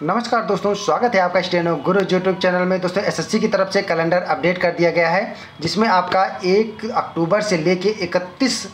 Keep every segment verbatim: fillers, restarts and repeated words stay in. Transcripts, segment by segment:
नमस्कार दोस्तों, स्वागत है आपका स्टेनो गुरु यूट्यूब चैनल में। दोस्तों एसएससी की तरफ से कैलेंडर अपडेट कर दिया गया है, जिसमें आपका एक अक्टूबर से लेके इकतीस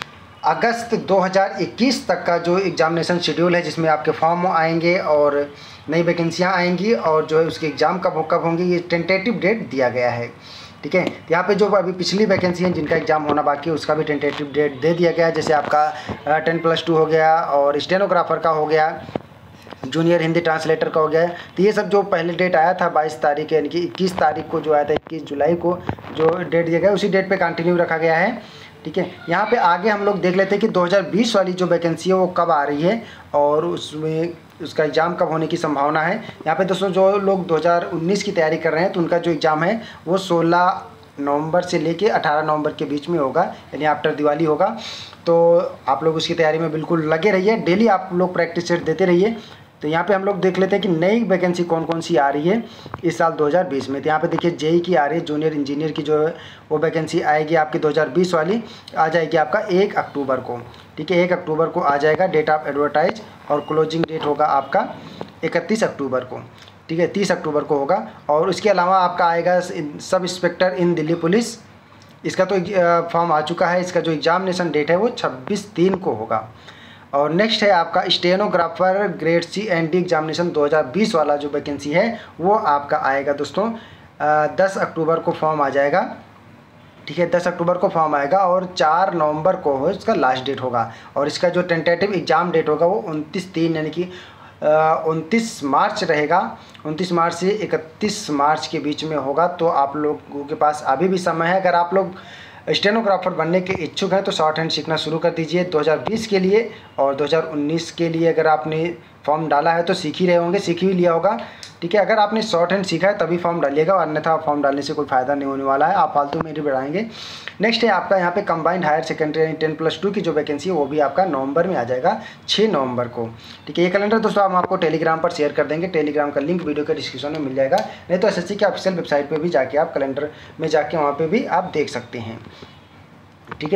अगस्त दो हज़ार इक्कीस तक का जो एग्जामिनेशन शेड्यूल है, जिसमें आपके फॉर्म आएंगे और नई वैकेंसियाँ आएंगी और जो है उसके एग्ज़ाम कब कब होंगे, ये टेंटेटिव डेट दिया गया है। ठीक है, यहाँ पे जो अभी पिछली वैकेंसी हैं जिनका एग्ज़ाम होना बाकी है, उसका भी टेंटेटिव डेट दे दिया गया है। जैसे आपका टेन प्लस टू हो गया और स्टेनोग्राफर का हो गया, जूनियर हिंदी ट्रांसलेटर का हो गया है। तो ये सब जो पहले डेट आया था बाईस तारीख यानी कि इक्कीस तारीख को जो आया था, इक्कीस जुलाई को जो डेट दिया गया उसी डेट पे कंटिन्यू रखा गया है। ठीक है, यहाँ पे आगे हम लोग देख लेते हैं कि दो हज़ार बीस वाली जो वैकेंसी है वो कब आ रही है और उसमें उसका एग्ज़ाम कब होने की संभावना है। यहाँ पे दोस्तों जो लोग दो हज़ार उन्नीस की तैयारी कर रहे हैं तो उनका जो एग्ज़ाम है वो सोलह नवंबर से लेके अठारह नवंबर के बीच में होगा, यानी आफ्टर दिवाली होगा। तो आप लोग उसकी तैयारी में बिल्कुल लगे रहिए, डेली आप लोग प्रैक्टिस सेट देते रहिए। तो यहाँ पे हम लोग देख लेते हैं कि नई वैकेंसी कौन कौन सी आ रही है इस साल दो हज़ार बीस में। तो यहाँ पे देखिए जेई की आ रही है, जूनियर इंजीनियर की जो है वो वैकेंसी आएगी आपकी दो हज़ार बीस वाली, आ जाएगी आपका एक अक्टूबर को। ठीक है, एक अक्टूबर को आ जाएगा डेट ऑफ एडवर्टाइज और क्लोजिंग डेट होगा आपका इकतीस अक्टूबर को। ठीक है, तीस अक्टूबर को होगा। और उसके अलावा आपका आएगा सब इंस्पेक्टर इन दिल्ली पुलिस, इसका तो फॉर्म आ चुका है, इसका जो एग्जामिनेशन डेट है वो छब्बीस तीन को होगा। और नेक्स्ट है आपका stenographer grade C and D examination दो हज़ार बीस वाला जो वैकेंसी है वो आपका आएगा दोस्तों दस अक्टूबर को फॉर्म आ जाएगा। ठीक है, दस अक्टूबर को फॉर्म आएगा और चार नवंबर को हो इसका लास्ट डेट होगा। और इसका जो टेंटेटिव एग्ज़ाम डेट होगा वो उनतीस तीन यानी कि उनतीस मार्च रहेगा। उनतीस मार्च से इकतीस मार्च के बीच में होगा। तो आप लोगों के पास अभी भी समय है, अगर आप लोग स्टेनोग्राफर बनने के इच्छुक हैं तो शॉर्ट हैंड सीखना शुरू कर दीजिए दो हज़ार बीस के लिए। और दो हज़ार उन्नीस के लिए अगर आपने फॉर्म डाला है तो सीख ही रहे होंगे, सीख ही लिया होगा। ठीक है, अगर आपने शॉर्ट हैंड सीखा है तभी फॉर्म डालिएगा, अन्यथा फॉर्म डालने से कोई फ़ायदा नहीं होने वाला है, आप फालतू में ही बढ़ाएंगे। नेक्स्ट है आपका यहाँ पे कंबाइंड हायर सेकेंडरी यानी टेन प्लस टू की जो वैकेंसी है वो भी आपका नवंबर में आ जाएगा, छः नवंबर को। ठीक है, ये कैलेंडर दोस्तों हम आपको टेलीग्राम पर शेयर कर देंगे, टेलीग्राम का लिंक वीडियो के डिस्क्रिप्शन में मिल जाएगा, नहीं तो एसएससी के ऑफिशियल वेबसाइट पर भी जाके आप कैलेंडर में जाके वहाँ पर भी आप देख सकते हैं। ठीक है,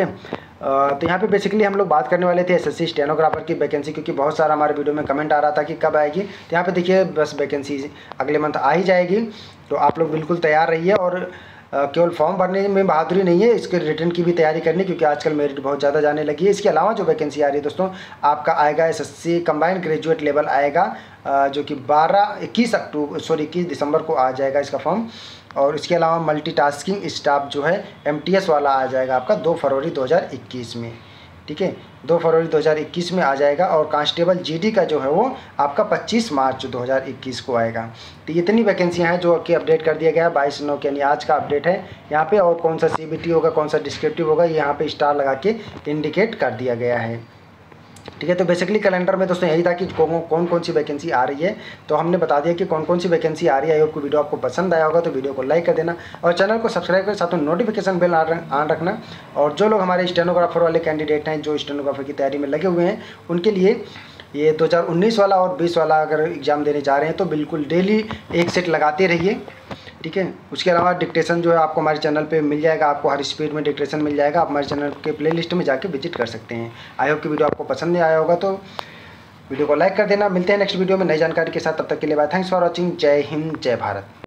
तो यहाँ पे बेसिकली हम लोग बात करने वाले थे एसएससी स्टेनोग्राफर की वैकेंसी, क्योंकि बहुत सारा हमारे वीडियो में कमेंट आ रहा था कि कब आएगी। तो यहाँ पे देखिए बस वैकेंसी अगले मंथ आ ही जाएगी, तो आप लोग बिल्कुल तैयार रहिए। और केवल फॉर्म भरने में बहादुरी नहीं है, इसके रिटर्न की भी तैयारी करनी, क्योंकि आजकल मेरिट बहुत ज़्यादा जाने लगी है। इसके अलावा जो वैकेंसी आ रही है दोस्तों आपका आएगा एसएससी कंबाइंड ग्रेजुएट लेवल आएगा, जो कि बारह इक्कीस अक्टूबर सॉरी इक्कीस दिसंबर को आ जाएगा इसका फॉर्म। और इसके अलावा मल्टीटास्किंग स्टाफ जो है एमटीएस वाला आ जाएगा आपका दो फरवरी दो हज़ार इक्कीस में। ठीक है, दो फरवरी दो हज़ार इक्कीस में आ जाएगा। और कांस्टेबल जीडी का जो है वो आपका पच्चीस मार्च दो हज़ार इक्कीस को आएगा। तो इतनी वैकेंसियां हैं जो कि अपडेट कर दिया गया है, बाईस नौ यानी आज का अपडेट है यहाँ पे। और कौन सा सीबीटी होगा, कौन सा डिस्क्रिप्टिव होगा, ये यहाँ पे स्टार लगा के इंडिकेट कर दिया गया है। ठीक है, तो बेसिकली कैलेंडर में दोस्तों यही था कि कौन कौन कौन सी वैकेंसी आ रही है, तो हमने बता दिया कि कौन कौन सी वैकेंसी आ रही है। आई होप को वीडियो आपको पसंद आया होगा, तो वीडियो को लाइक कर देना और चैनल को सब्सक्राइब कर साथ में नोटिफिकेशन बेल ऑन रखना। और जो लोग हमारे स्टेनोग्राफर वाले कैंडिडेट हैं जो स्टेनोग्राफर की तैयारी में लगे हुए हैं, उनके लिए ये दो हज़ार उन्नीस वाला और बीस वाला अगर एग्ज़ाम देने जा रहे हैं तो बिल्कुल डेली एक सेट लगाते रहिए। ठीक है, उसके अलावा डिक्टेशन जो है आपको हमारे चैनल पे मिल जाएगा, आपको हर स्पीड में डिक्टेशन मिल जाएगा, आप हमारे चैनल के प्लेलिस्ट में जाके विजिट कर सकते हैं। आई होप कि वीडियो आपको पसंद नहीं आया होगा तो वीडियो को लाइक कर देना। मिलते हैं नेक्स्ट वीडियो में नई जानकारी के साथ, तब तक के लिए बाय। Thanks for watching. जय हिंद, जय भारत।